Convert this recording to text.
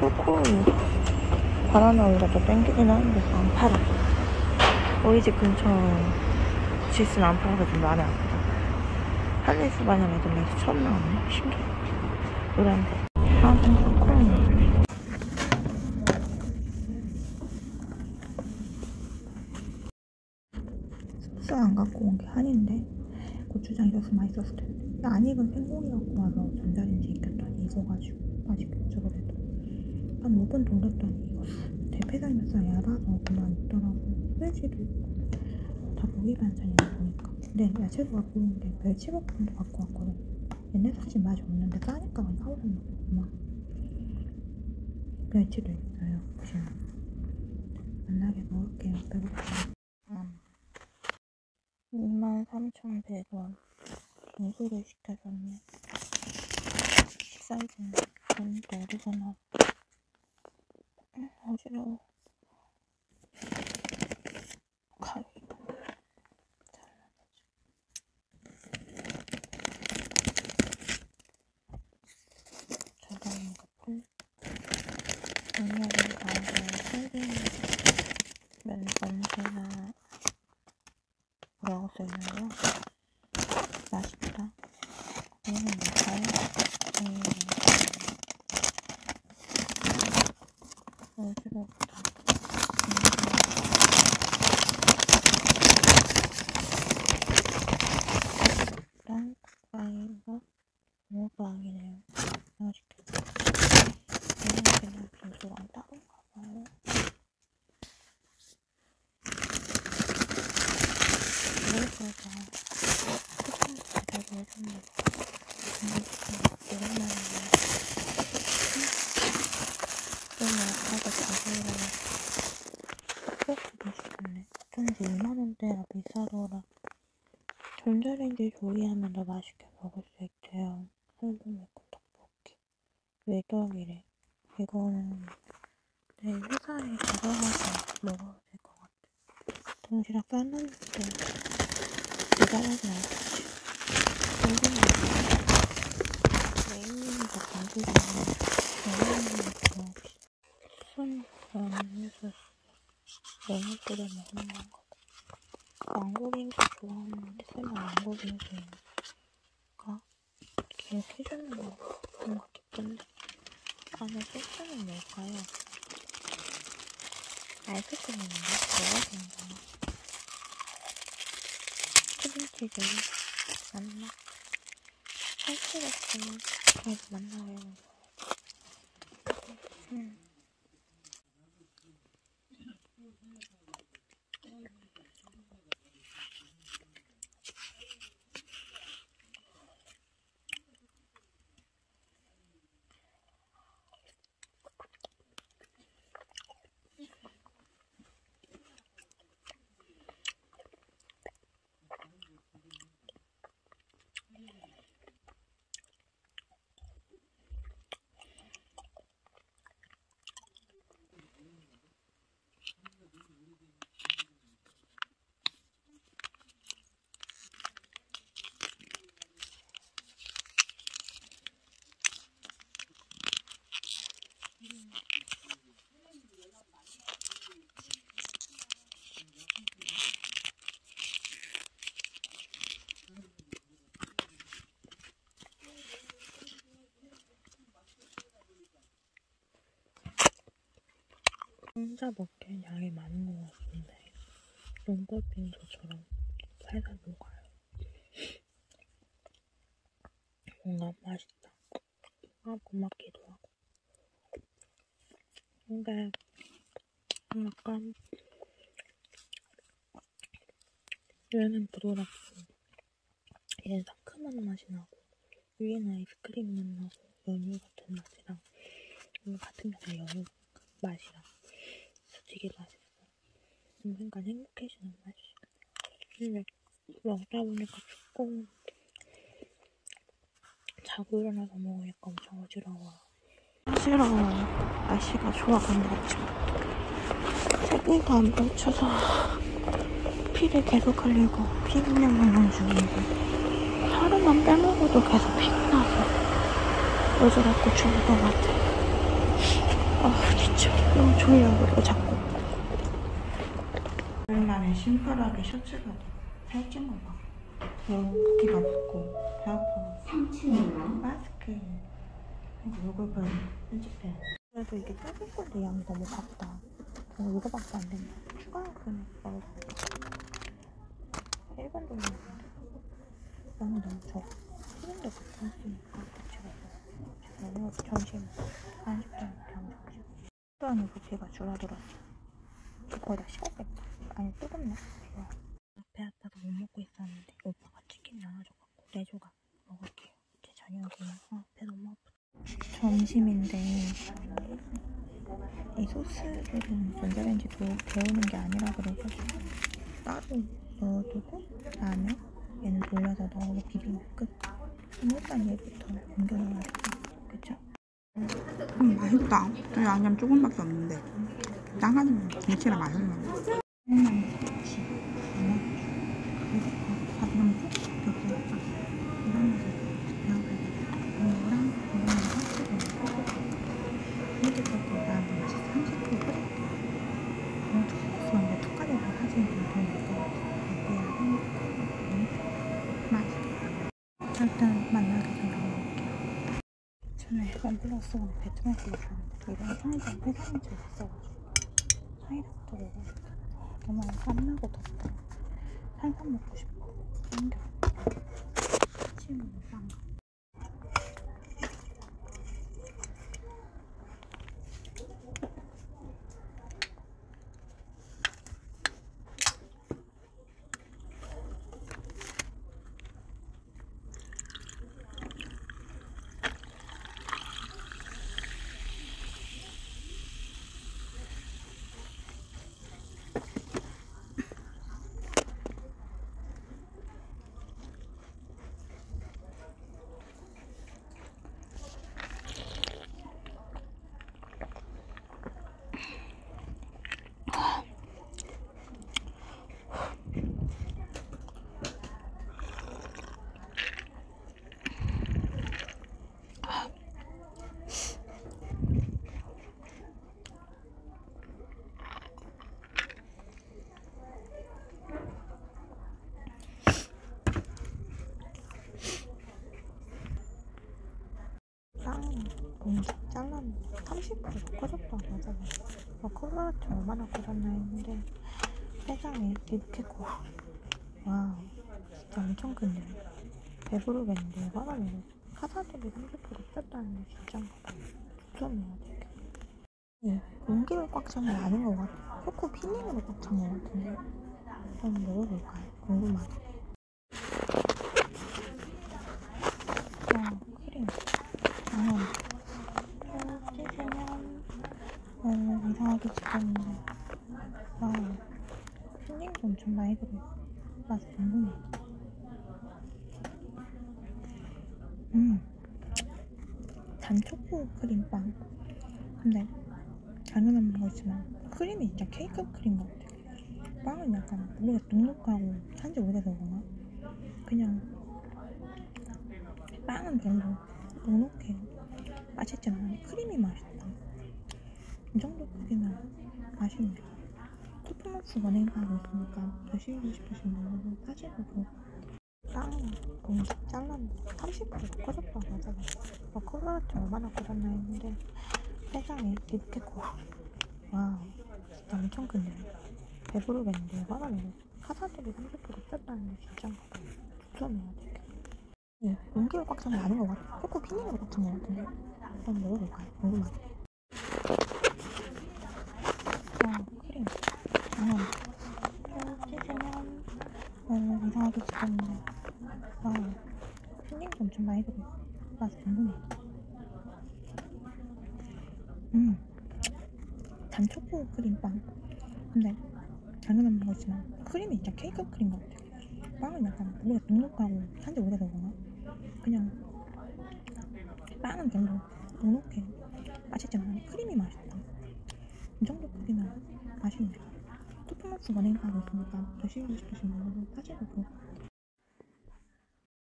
그렇고 바나나 우유가 더 땡기긴 하는데 안 팔아. 우리 집 근처 지스는 안 팔아서 좀 마음이 아프다. 할리스 마냥 애들에서 처음 나왔네. 신기해. 노란데. 아무튼 그렇고 소스 안 갖고 온 게 한인데 고추장 있었으면 맛있었을 텐데 안 익은 생고기 갖고 와서 전자레인지 익혔더니 익어가지고 맛있겠죠. 그래도 한 5분 돌렸더니 익었어. 대패살면서 얇아서 그만 있더라고. 후레지도 있고 다 고기 반찬이다 보니까. 근데 야채도 갖고 오는데 멸치볶음도 갖고 왔거든. 옛날 사실 맛이 없는데 싸니까 그냥 하우스 먹었구만. 멸치도 있어요. 보시면 만나게 먹을게요. 배고프다. 23,100원 인수를 시켜줬네. 식사해주네. 돈이 또 어디서 나와. 어지러워. 가위 잘라니까 풀 능력을 가지고 생긴 면 언제나 뭐라고 써있나요? 맛있다. 얘는 뭘까요? 어지럽다. 일단 빵이고 무빵이네요. 맛있겠다. 얘는 그냥 빙수랑 다른가봐요. 그래서 제대로 해줬네. 오랜만에 너무 아까도 가게라 떡볶이도 시켰네. 어쩐지 2만원대라 비싸더라. 전자레인지 조리하면 더 맛있게 먹을 수 있대요. 한국물고 떡볶이 외떡이래. 이거는 내 회사에 가져가서 먹어도 될 것 같아. 동시락 쌌는데 모자라진 않겠지. 메인이니까 간식이네. 메인이니까 무슨 면에서 면을 끓여 먹는 건가. 망고빙수 좋아하는데 설마 망고빙수인가? 기억해주는 거 뭔가 기쁜데 안에 소스는 뭘까요? 아이스크림인가? 뭐가 생겼나? 크림치즈 맞나? 살찌겠지만 그래도 만나려고 혼자 먹기엔 양이 많은 것 같은데 눈꽃빙수처럼 살살 녹아요. 뭔가 맛있다. 고맙기도 하고. 근데 약간 얘는 부드럽고 얘는 상큼한 맛이 나고 위에는 아이스크림 맛 나고 연유 같은 맛이랑 같은 게 다 연유 맛이랑 되게 맛있어. 순간 행복해지는 맛이. 근데 먹다 보니까 조금 자고 일어나서 먹으니까 엄청 어지러워. 날씨가 좋아 보인다 지금. 색깔도 안 펼쳐서 피를 계속 흘리고 피부염 먹는 중이고 하루만 빼먹어도 계속 피가 나서 어지럽고 죽을 것 같아. 졸려. 그리고 자꾸 오랜만에 심플하게 셔츠가 살찐 거 봐. 여기가 붓고 배 아파. 3층이요? 마스크 요거를 편집해. 그래도 이게 작은 건데 양이 너무 작다. 그래서 이거밖에 안 된다. 추가요금을 넣어볼게. 일반 돈인데 양이 너무 적어. 수준도 갖고 있으니까 제가 오늘 점심 간식 때문에 그냥 점심 또한 부피가 줄어들었어. 거의 다 식었겠다. 아니 뜨겁네. 좋아. 배 아파서 못 먹고 있었는데 오빠가 치킨 나눠줘갖고 4조각 먹을게요. 제 저녁이에요. 배 너무 아프다. 점심인데 이 소스들은 전자레인지 데우는 게 아니라 그래가지고 따로 넣어두고 라면 얘는 돌려서 넣어서 비비면 끝. 그럼 일단 얘부터 옮겨놓아야겠다. 그쵸? 맛있다. 저기 양념 조금밖에 없는데 나가는 김치랑 맛있네. 김치, 밥 넣고 겹쳐서 이런 맛을 배워봐야 이거랑 이거랑 합치고 이렇게 섞고 나면 맛이 30% 끓였다. 너무 툭 툭하게 사진 좀 보니까 어때야 맛있다. 일단 만나기 전에 먹을게요. 전에 원+1 베트남에서 먹었는데 이번에 편의점 회사인줄 있어가지고 사이다부터 먹어야겠다. 너무 땀나고 덥다. 탄산 먹고 싶어. 땡겨. 아침은 빵. 공기 잘랐는데 30% 커졌다고 하잖아. 콜라라떼 얼마나 커졌나 했는데 세상에 이렇게 커. 와우, 진짜 엄청 큰데. 배부르겠는데 화나네. 카사들이 30% 뺐다는데 진짜인가 봐. 추천해야 돼. 네, 공기를 꽉 찬 게 아닌 것 같아. 초코 필링으로 꽉 찬 것 같은데. 한번 먹어볼까요? 궁금하다. 크림. 찢으면 이상하게 찍었는데 와우, 필링도 엄청 많이 들어있어. 맛이 궁금해. 단초코 크림빵. 근데 당연한 거지만 크림이 진짜 케이크 크림 같아. 빵은 약간 우리가 눅눅하고 산지 오래돼서 그런가? 그냥 빵은 별로 눅눅해. 맛있진 않아. 크림이 맛있다. 이 정도 크기면 맛있네. 퍼포먼스 원행하고 있으니까 드시고 싶으신 분들은 사시고. 빵 공기 잘랐는데 30% 커졌다고 하잖아. 콜라라떼 얼마나 커졌나 했는데 세상에 이렇게 커. 와우, 진짜 엄청 큰데. 배부르겠는데 화나네. 카사들이 30% 뺐다는데 진짜인가 봐. 추천해야 돼. 네, 공기를 꽉 찬 게 아닌 것 같아. 초코 필링으로 꽉 찬 것 같은데. 한번 먹어볼까요? 궁금하네. 크림. 찢으면 이상하게 찍었는데 와우, 필링도 엄청 많이 들어있어. 맛이 궁금해. 단초코 크림빵. 근데 당연한 거지만 크림이 진짜 케이크 크림 같아. 빵은 약간 우리가 눅눅하고 산지 오래돼서 그런가? 그냥 빵은 별로 눅눅해. 맛있진 않아. 크림이 맛있다. 이 정도 크기면 맛있네. 퍼포먼스 원행하고 있으니까 드시고 싶으신 분들은 사시고.